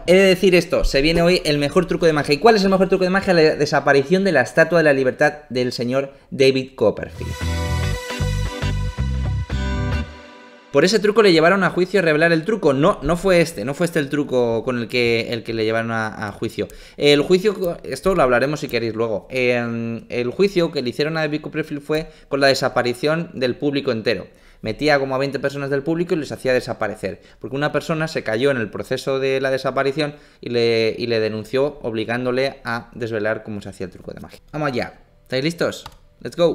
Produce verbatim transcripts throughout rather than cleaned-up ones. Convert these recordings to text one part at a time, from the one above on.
he de decir esto, se viene hoy el mejor truco de magia. ¿Y cuál es el mejor truco de magia? La desaparición de la Estatua de la Libertad del señor David Copperfield. Por ese truco le llevaron a juicio a revelar el truco. No, no fue este, no fue este el truco con el que, el que le llevaron a, a juicio. El juicio, esto lo hablaremos si queréis luego. Eh, el juicio que le hicieron a David Copperfield fue con la desaparición del público entero. Metía como a veinte personas del público y les hacía desaparecer. Porque una persona se cayó en el proceso de la desaparición y le, y le denunció obligándole a desvelar cómo se hacía el truco de magia. Vamos allá. ¿Estáis listos? Let's go.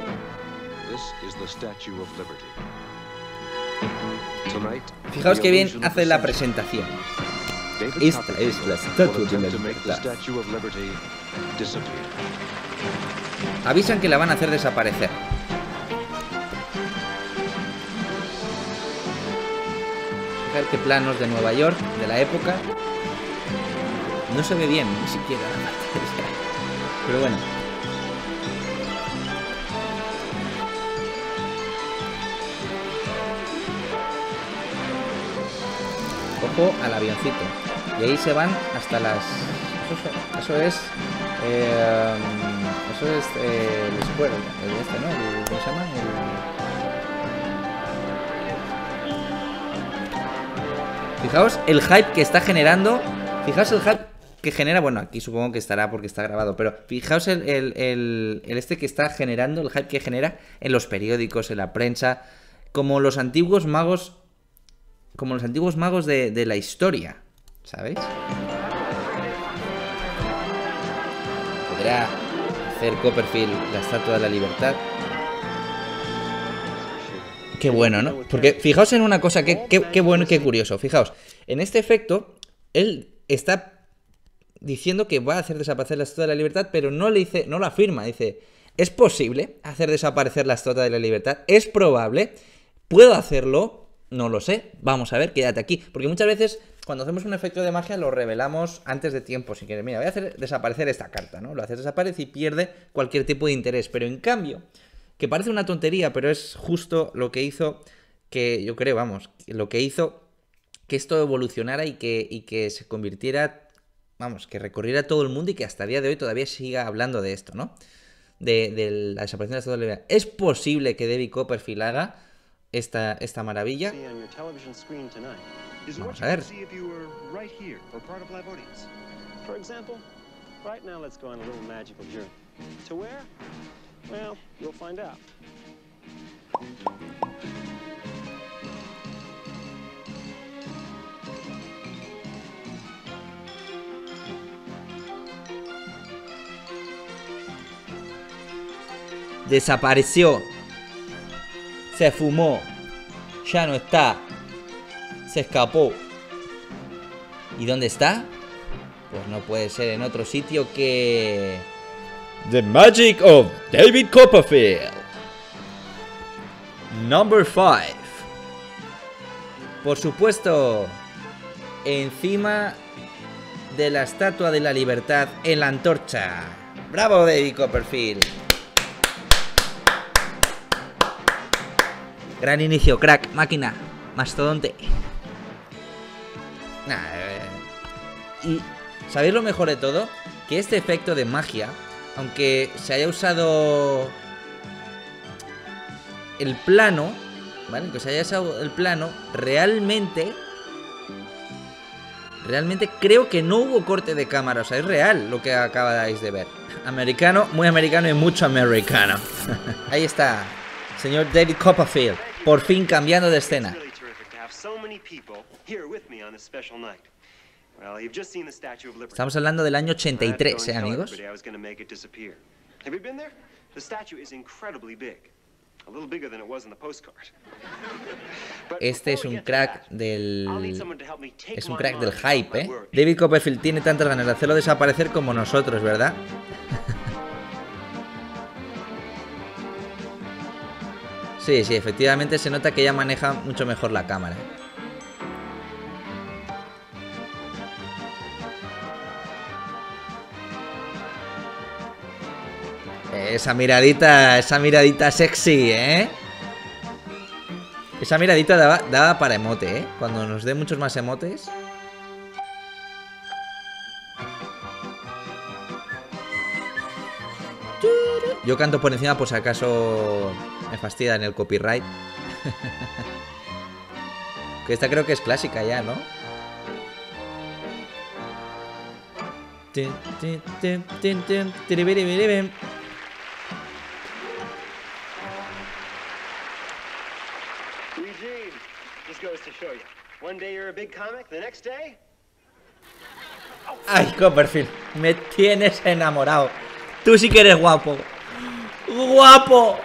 Fijaos que bien hace la presentación. Esta es la Estatua de la Libertad. Avisan que la van a hacer desaparecer. Fijaos que planos de Nueva York, de la época. No se ve bien, ni siquiera la materia. Pero bueno. Ojo al avioncito. Y ahí se van hasta las... Eso, eso es... Eh, eso es eh, el Square, el este, ¿no? El, ¿cómo se llama? El... Fijaos el hype que está generando. Fijaos el hype que genera. Bueno, aquí supongo que estará porque está grabado. Pero fijaos el, el, el, el este que está generando, el hype que genera en los periódicos, en la prensa. Como los antiguos magos... Como los antiguos magos de, de la historia, ¿sabéis? ¿Podrá hacer Copperfield la Estatua de la Libertad? Qué bueno, ¿no? Porque fijaos en una cosa, qué, qué, qué bueno y qué curioso. Fijaos, en este efecto, él está diciendo que va a hacer desaparecer la Estatua de la Libertad, pero no le dice, no lo afirma. Dice, ¿es posible hacer desaparecer la Estatua de la Libertad? ¿Es probable? ¿Puedo hacerlo? No lo sé, vamos a ver, quédate aquí. Porque muchas veces cuando hacemos un efecto de magia lo revelamos antes de tiempo. Si quieres, mira, voy a hacer desaparecer esta carta, ¿no? Lo haces desaparecer y pierde cualquier tipo de interés. Pero en cambio, que parece una tontería, pero es justo lo que hizo que, yo creo, vamos, lo que hizo que esto evolucionara y que, y que se convirtiera, vamos, que recorriera todo el mundo y que hasta el día de hoy todavía siga hablando de esto, ¿no? De, de la desaparición de la Estatua de la Libertad. ¿Es posible que David Copperfield haga Esta, esta maravilla? Vamos a ver. Desapareció. Se fumó. Ya no está. Se escapó. ¿Y dónde está? Pues no puede ser en otro sitio que... The Magic of David Copperfield. Number five. Por supuesto, encima de la Estatua de la Libertad en la antorcha. ¡Bravo, David Copperfield! Gran inicio, crack, máquina, mastodonte. Nah, eh. Y ¿sabéis lo mejor de todo? Que este efecto de magia, aunque se haya usado el plano, ¿vale? Que se haya usado el plano, realmente... Realmente creo que no hubo corte de cámara. O sea, es real lo que acabáis de ver. Americano, muy americano y mucho americano. Ahí está, señor David Copperfield, por fin cambiando de escena. Estamos hablando del año ochenta y tres, ¿eh, amigos? Este es un crack del... Es un crack del hype, ¿eh? David Copperfield tiene tantas ganas de hacerlo desaparecer como nosotros, ¿verdad? Sí, sí, efectivamente se nota que ella maneja mucho mejor la cámara. Esa miradita, esa miradita sexy, ¿eh? Esa miradita daba, daba para emote, ¿eh? Cuando nos dé muchos más emotes. Yo canto por encima por si acaso me fastidia en el copyright. Que esta creo que es clásica ya, ¿no? Ay, Copperfield, me tienes enamorado. Tú sí que eres guapo. ¡Guapo!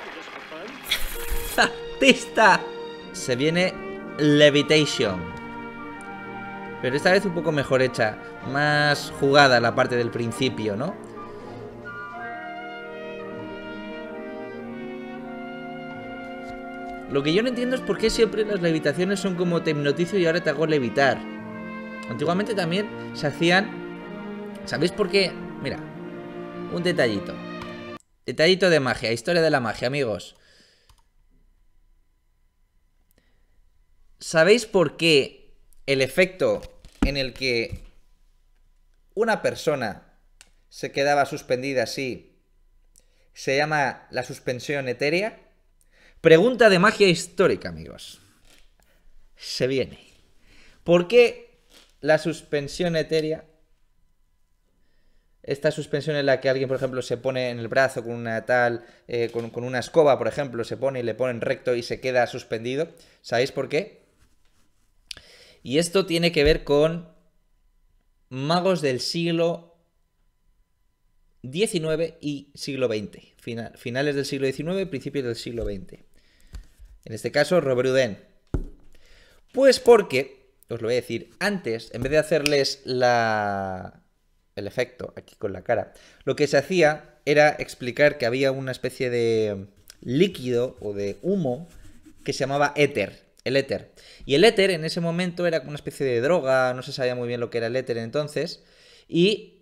¡Artista! Se viene Levitation. Pero esta vez un poco mejor hecha. Más jugada la parte del principio, ¿no? Lo que yo no entiendo es por qué siempre las levitaciones son como te hipnotizo y ahora te hago levitar. Antiguamente también se hacían... ¿Sabéis por qué? Mira, un detallito. Detallito de magia, historia de la magia, amigos. ¿Sabéis por qué el efecto en el que una persona se quedaba suspendida así se llama la suspensión etérea? Pregunta de magia histórica, amigos. Se viene. ¿Por qué la suspensión etérea? Esta suspensión en la que alguien, por ejemplo, se pone en el brazo con una tal, eh, con, con una escoba, por ejemplo, se pone y le ponen recto y se queda suspendido. ¿Sabéis por qué? Y esto tiene que ver con magos del siglo diecinueve y siglo veinte. Final, finales del siglo diecinueve, principios del siglo veinte. En este caso, Robert Houdin. Pues porque, os lo voy a decir, antes, en vez de hacerles la... el efecto aquí con la cara, lo que se hacía era explicar que había una especie de líquido o de humo que se llamaba éter, el éter. Y el éter en ese momento era una especie de droga, no se sabía muy bien lo que era el éter entonces, y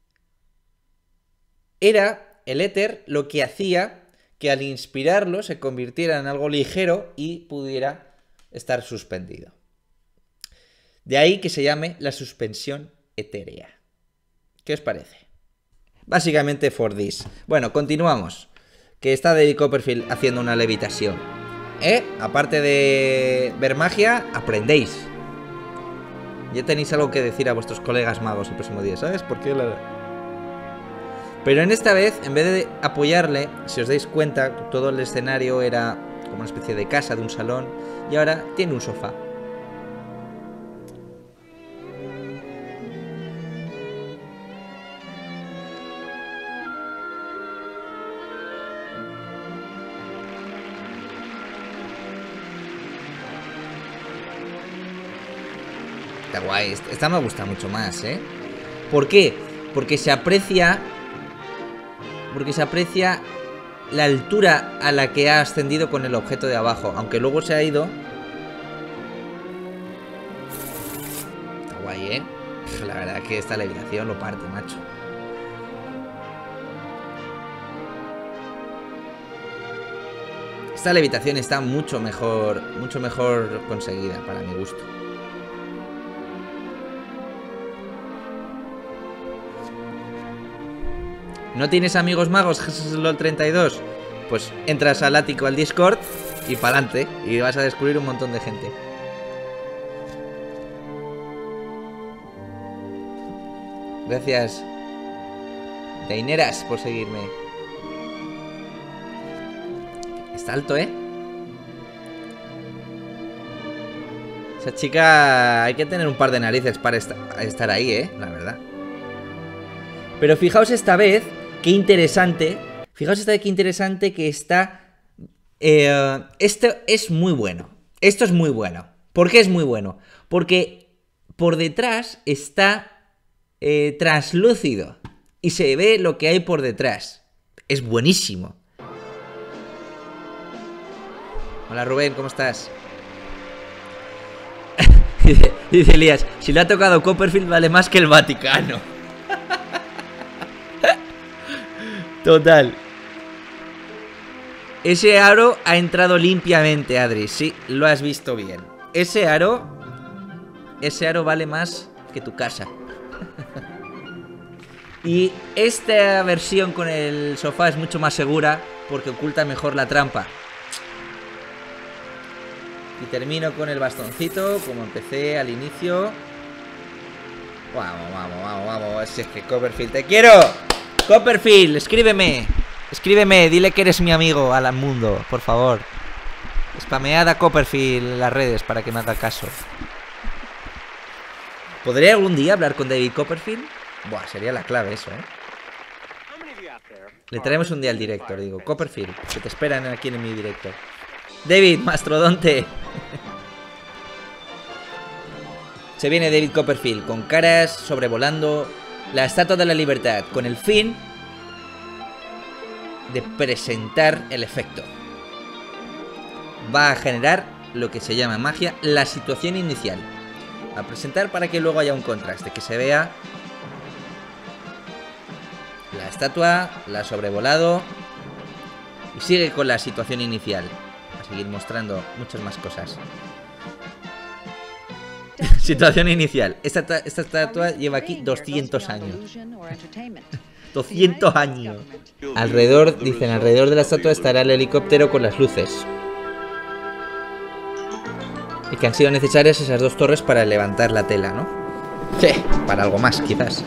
era el éter lo que hacía que al inspirarlo se convirtiera en algo ligero y pudiera estar suspendido. De ahí que se llame la suspensión etérea. ¿Qué os parece? Básicamente for this. Bueno, continuamos. Que está David Copperfield haciendo una levitación. ¿Eh? Aparte de ver magia, aprendéis. Ya tenéis algo que decir a vuestros colegas magos el próximo día, ¿sabes? ¿Por qué la... Pero en esta vez, en vez de apoyarle, si os dais cuenta, todo el escenario era como una especie de casa, de un salón, y ahora tiene un sofá. Está guay, esta me gusta mucho más, ¿eh? ¿Por qué? Porque se aprecia... Porque se aprecia la altura a la que ha ascendido con el objeto de abajo. Aunque luego se ha ido... Está guay, ¿eh? La verdad es que esta levitación lo parte, macho. Esta levitación está mucho mejor... Mucho mejor conseguida, para mi gusto. ¿No tienes amigos magos, Jesuslol treinta y dos? Pues entras al ático, al Discord y pa'lante. Y vas a descubrir un montón de gente. Gracias, Deineras, por seguirme. Está alto, ¿eh? Esa chica... Hay que tener un par de narices para estar ahí, ¿eh? La verdad. Pero fijaos esta vez... Qué interesante. Fijaos esta vez qué interesante que está... Eh, esto es muy bueno. Esto es muy bueno. ¿Por qué es muy bueno? Porque por detrás está eh, translúcido. Y se ve lo que hay por detrás. Es buenísimo. Hola Rubén, ¿cómo estás? Dice Elías, si le ha tocado Copperfield vale más que el Vaticano. Total. Ese aro ha entrado limpiamente, Adri. Sí, lo has visto bien. Ese aro... Ese aro vale más que tu casa. Y esta versión con el sofá es mucho más segura porque oculta mejor la trampa. Y termino con el bastoncito, como empecé al inicio. Vamos, vamos, vamos, vamos. Si es que Copperfield, te quiero. Copperfield, escríbeme. Escríbeme, dile que eres mi amigo al mundo, por favor. Spamead a Copperfield en las redes para que me haga caso. ¿Podré algún día hablar con David Copperfield? Buah, sería la clave eso, ¿eh? Le traemos un día al director, digo, Copperfield, que te esperan aquí en mi directo. David, mastodonte. Se viene David Copperfield con caras sobrevolando la Estatua de la Libertad, con el fin de presentar el efecto. Va a generar lo que se llama en magia la situación inicial. A presentar para que luego haya un contraste, que se vea la estatua, la ha sobrevolado y sigue con la situación inicial. Va a seguir mostrando muchas más cosas. Situación inicial. Esta, esta estatua lleva aquí doscientos años. doscientos años. Alrededor, dicen, alrededor de la estatua estará el helicóptero con las luces. Y que han sido necesarias esas dos torres para levantar la tela, ¿no? Sí, para algo más, quizás.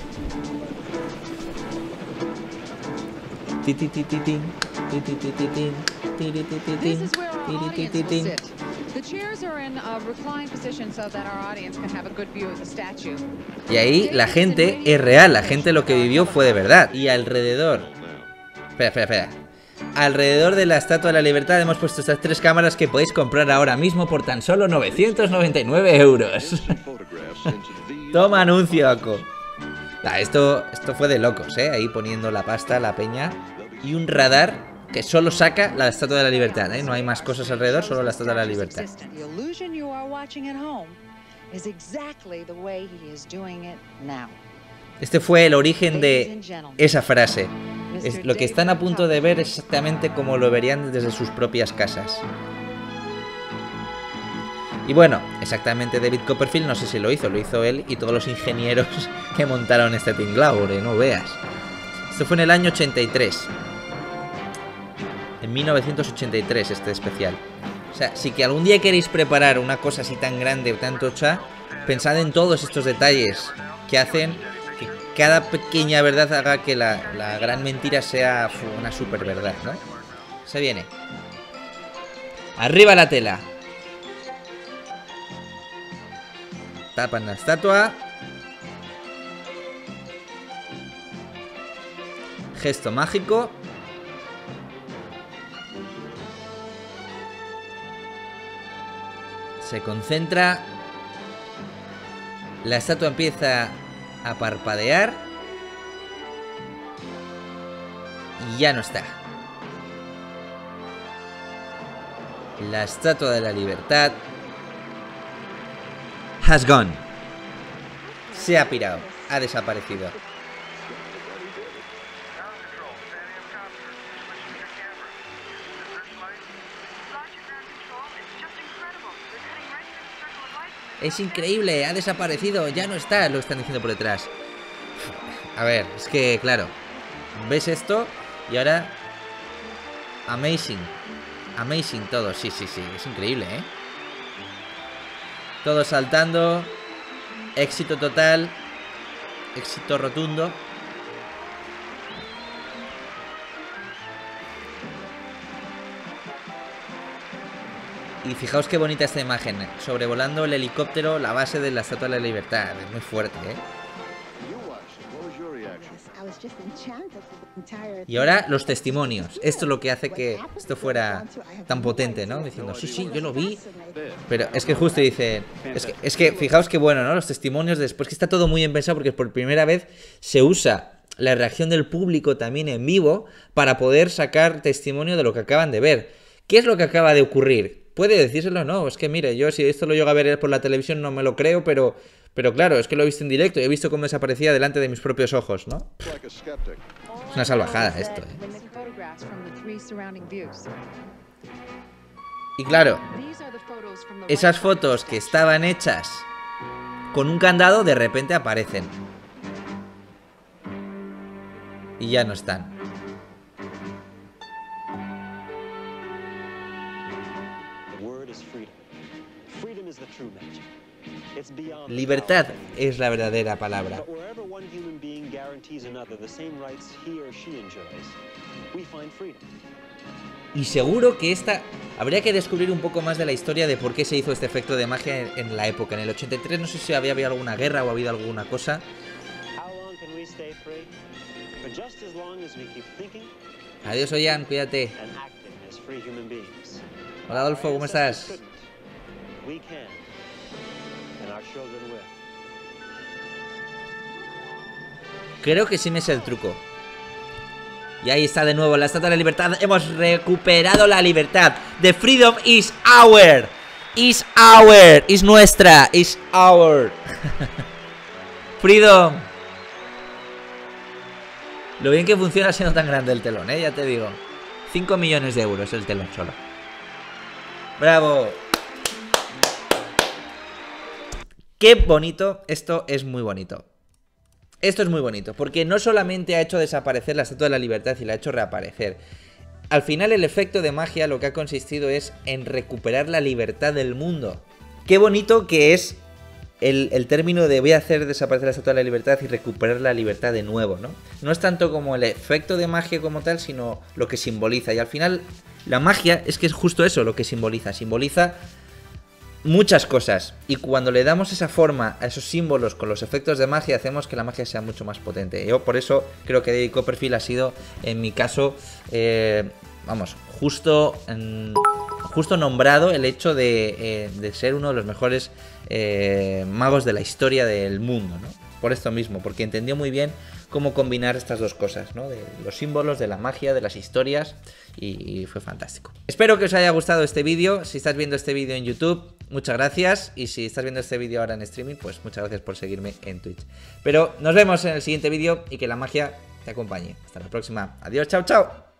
Y ahí la gente es real, la gente lo que vivió fue de verdad. Y alrededor... Espera, espera, espera. Alrededor de la Estatua de la Libertad hemos puesto estas tres cámaras que podéis comprar ahora mismo por tan solo novecientos noventa y nueve euros. Toma anuncio, Aco. Ah, esto, esto fue de locos, ¿eh? Ahí poniendo la pasta, la peña. Y un radar que solo saca la Estatua de la Libertad, ¿eh? No hay más cosas alrededor, solo la Estatua de la Libertad. Este fue el origen de esa frase. Es lo que están a punto de ver es exactamente como lo verían desde sus propias casas. Y bueno, exactamente David Copperfield no sé si lo hizo, lo hizo él y todos los ingenieros que montaron este Tinglaure, no veas. Esto fue en el año ochenta y tres. En mil novecientos ochenta y tres este especial. O sea, si que algún día queréis preparar una cosa así tan grande o tan tocha, pensad en todos estos detalles que hacen que cada pequeña verdad haga que la, la gran mentira sea una super verdad, ¿no? Se viene. Arriba la tela. Tapan la estatua. Gesto mágico. Se concentra. La estatua empieza a parpadear. Y ya no está. La Estatua de la Libertad has gone. Se ha pirado. Ha desaparecido. Es increíble, ha desaparecido, ya no está, lo están diciendo por detrás. A ver, es que, claro, ves esto y ahora... Amazing. Amazing todo, sí, sí, sí, es increíble, ¿eh? Todo saltando. Éxito total. Éxito rotundo. Y fijaos qué bonita esta imagen, sobrevolando el helicóptero, la base de la Estatua de la Libertad. Es muy fuerte, ¿eh? Y ahora los testimonios. Esto es lo que hace que esto fuera tan potente, ¿no? Diciendo, sí, sí, yo lo vi. Pero es que justo dice... Es que, es que fijaos qué bueno, ¿no? Los testimonios después, que está todo muy bien pensado porque por primera vez se usa la reacción del público también en vivo para poder sacar testimonio de lo que acaban de ver. ¿Qué es lo que acaba de ocurrir? Puede decírselo, no, es que mire, yo si esto lo llego a ver por la televisión no me lo creo, pero, pero claro, es que lo he visto en directo y he visto cómo desaparecía delante de mis propios ojos, ¿no? Es una salvajada esto, ¿eh? Y claro, esas fotos que estaban hechas con un candado de repente aparecen. y ya no están. Libertad es la verdadera palabra. Y seguro que esta... Habría que descubrir un poco más de la historia de por qué se hizo este efecto de magia en, en la época. En el ochenta y tres no sé si había habido alguna guerra o ha habido alguna cosa. Adiós, Oyan, cuídate. Hola, Adolfo, ¿cómo estás? Creo que sí me sé el truco. Y ahí está de nuevo la Estatua de la Libertad. Hemos recuperado la libertad. The freedom is our. Is our. Is nuestra. Is our. Freedom. Lo bien que funciona siendo tan grande el telón, ¿eh? Ya te digo. cinco millones de euros el telón solo. ¡Bravo! ¡Qué bonito! Esto es muy bonito. Esto es muy bonito, porque no solamente ha hecho desaparecer la Estatua de la Libertad y la ha hecho reaparecer. Al final el efecto de magia lo que ha consistido es en recuperar la libertad del mundo. Qué bonito que es el, el término de voy a hacer desaparecer la Estatua de la Libertad y recuperar la libertad de nuevo, ¿no? No es tanto como el efecto de magia como tal, sino lo que simboliza. Y al final la magia es que es justo eso lo que simboliza. Simboliza muchas cosas, y cuando le damos esa forma a esos símbolos con los efectos de magia, hacemos que la magia sea mucho más potente. Yo por eso creo que David Copperfield ha sido, en mi caso, eh, vamos, justo, en, justo nombrado el hecho de, eh, de ser uno de los mejores eh, magos de la historia del mundo, ¿no? Por esto mismo, porque entendió muy bien cómo combinar estas dos cosas, ¿no? De los símbolos, de la magia, de las historias, y, y fue fantástico. Espero que os haya gustado este vídeo. Si estás viendo este vídeo en YouTube, muchas gracias, y si estás viendo este vídeo ahora en streaming, pues muchas gracias por seguirme en Twitch. Pero nos vemos en el siguiente vídeo y que la magia te acompañe. Hasta la próxima. Adiós, chao, chao.